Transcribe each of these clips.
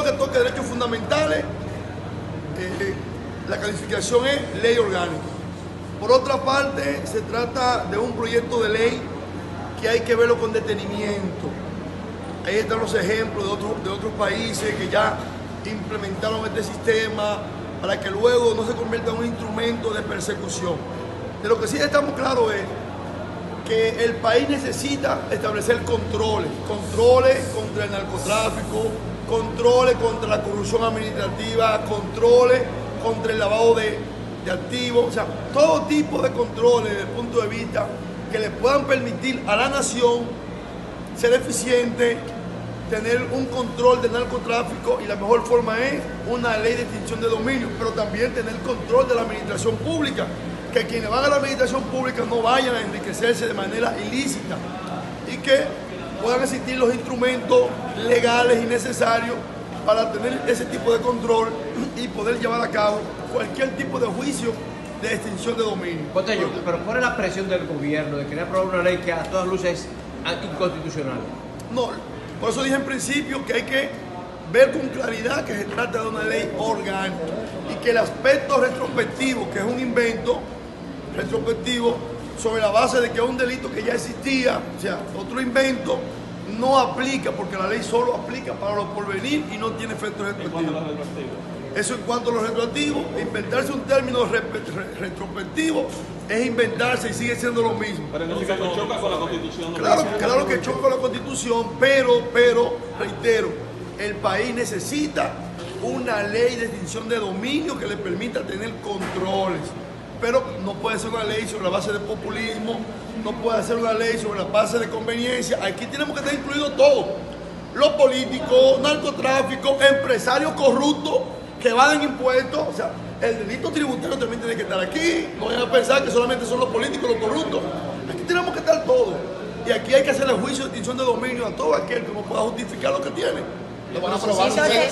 lo que toca derechos fundamentales, la calificación es ley orgánica. Por otra parte, se trata de un proyecto de ley que hay que verlo con detenimiento. Ahí están los ejemplos de otros países que ya implementaron este sistema para que luego no se convierta en un instrumento de persecución. De lo que sí estamos claros es que el país necesita establecer controles contra el narcotráfico, controles contra la corrupción administrativa, controles contra el lavado de activos, o sea, todo tipo de controles desde el punto de vista que le puedan permitir a la nación ser eficiente, tener un control del narcotráfico, y la mejor forma es una ley de extinción de dominio, pero también tener control de la administración pública, que quienes van a la administración pública no vayan a enriquecerse de manera ilícita y que puedan existir los instrumentos legales y necesarios para tener ese tipo de control y poder llevar a cabo cualquier tipo de juicio de extinción de dominio. Botello, pero ¿cuál es la presión del gobierno de querer aprobar una ley que a todas luces es inconstitucional? No, por eso dije en principio que hay que ver con claridad que se trata de una ley orgánica y que el aspecto retrospectivo, que es un invento retrospectivo sobre la base de que es un delito que ya existía, o sea, otro invento, no aplica, porque la ley solo aplica para los porvenir y no tiene efecto retroactivo. Eso en cuanto a los retroactivos, inventarse un término retrospectivo es inventarse y sigue siendo lo mismo. Pero en ese caso choca con la Constitución. Claro que choca con la Constitución, pero, reitero, el país necesita una ley de extinción de dominio que le permita tener controles. Pero no puede ser una ley sobre la base de populismo, no puede ser una ley sobre la base de conveniencia. Aquí tenemos que estar incluidos todos. Los políticos, narcotráfico, empresarios corruptos que evaden impuestos. O sea, el delito tributario también tiene que estar aquí. No vayan a pensar que solamente son los políticos los corruptos. Aquí tenemos que estar todos. Y aquí hay que hacer el juicio de extinción de dominio a todo aquel que no pueda justificar lo que tiene. Lo van a aprobar.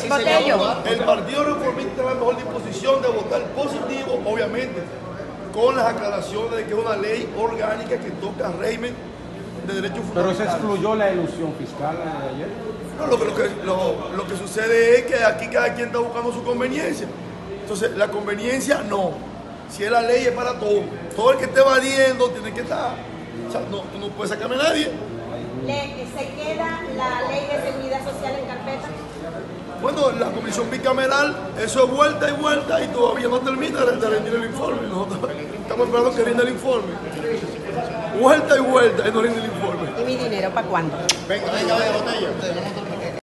El Partido Reformista está en la mejor disposición de votar positivo, obviamente, con las aclaraciones de que es una ley orgánica que toca régimen de derechos fundamentales. Pero se excluyó la elusión fiscal ayer. No, lo que sucede es que aquí cada quien está buscando su conveniencia. Entonces, la conveniencia no. Si es la ley es para todos. Todo el que esté evadiendo tiene que estar. O sea, no puede sacarme a nadie. ¿Se queda la ley de seguridad social en carpeta? Bueno, la comisión bicameral, eso es vuelta y vuelta y todavía no termina de rendir el informe. Nosotros estamos esperando que rinda el informe. Vuelta y vuelta y no rinde el informe. ¿Y mi dinero para cuándo? Venga, botella.